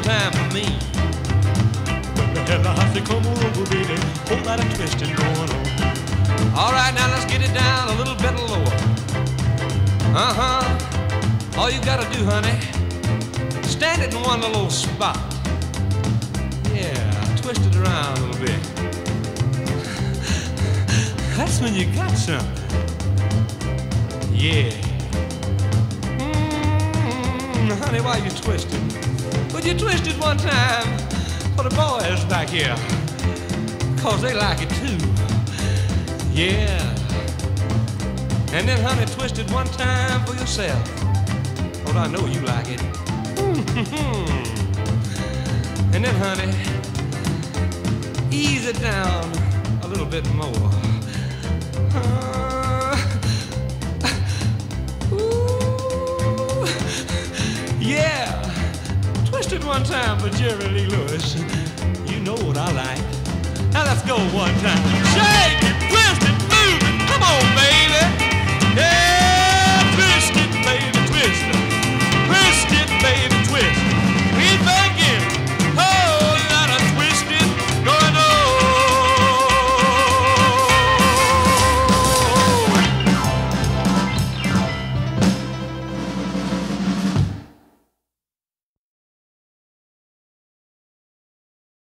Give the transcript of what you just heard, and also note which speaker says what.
Speaker 1: time for me. Well, I say, come on over, baby, whole lot of twisting going on. All right, now let's get it down a little bit lower. All you gotta do, honey, stand it in one little spot. Yeah, twist it around a little bit. That's when you got something. Yeah. Honey, why you twisting? Would you twist it one time for the boys back here? 'Cause they like it too. Yeah. And then, honey, twist it one time for yourself. 'Cause I know you like it. And then, honey, ease it down a little bit more. Yeah, twist it one time for Jerry Lee Lewis. You know what I like. Now let's go one time. Shake it, twist it, move it. Come on, baby.